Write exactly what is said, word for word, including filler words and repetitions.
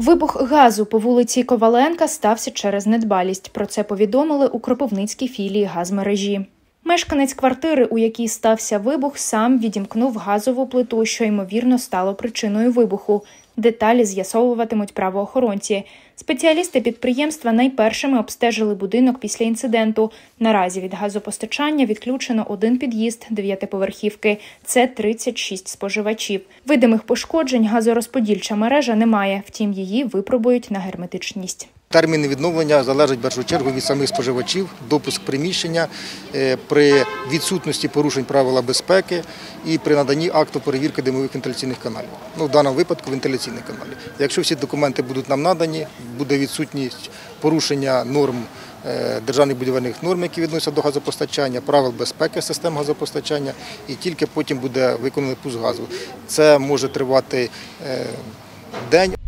Вибух газу по вулиці Коваленка стався через недбалість. Про це повідомили у Кропивницькій філії газмережі. Мешканець квартири, у якій стався вибух, сам відімкнув газову плиту, що, ймовірно, стало причиною вибуху. Деталі з'ясовуватимуть правоохоронці. Спеціалісти підприємства найпершими обстежили будинок після інциденту. Наразі від газопостачання відключено один під'їзд дев'ятиповерхівки. Це тридцять шість споживачів. Видимих пошкоджень газорозподільча мережа не має, втім її випробують на герметичність. Терміни відновлення залежать в першу чергу від самих споживачів, допуск приміщення, при відсутності порушень правил безпеки і при наданні акту перевірки димових вентиляційних каналів. Ну, в даному випадку вентиляційних каналів. Якщо всі документи будуть нам надані, буде відсутність порушення норм, державних будівельних норм, які відносяться до газопостачання, правил безпеки систем газопостачання, і тільки потім буде виконаний пуск газу. Це може тривати день.